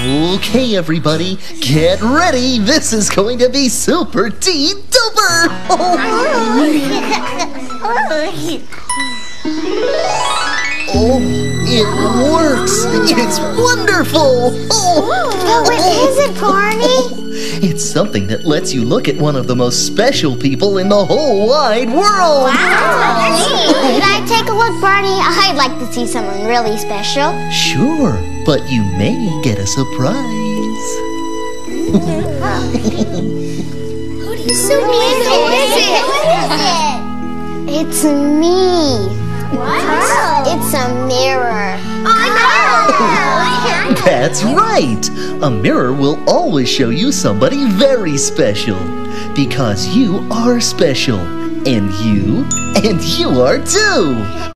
Okay, everybody, get ready. This is going to be super duper. Oh, it works. It's wonderful. What is it, Barney? It's something that lets you look at one of the most special people in the whole wide world. Wow. Can I take a look, Barney? I'd like to see someone really special. Sure, but you may get a surprise. Who do you see? Who is it? It's me. What? It's a mirror. That's right! A mirror will always show you somebody very special. Because you are special. And you are too!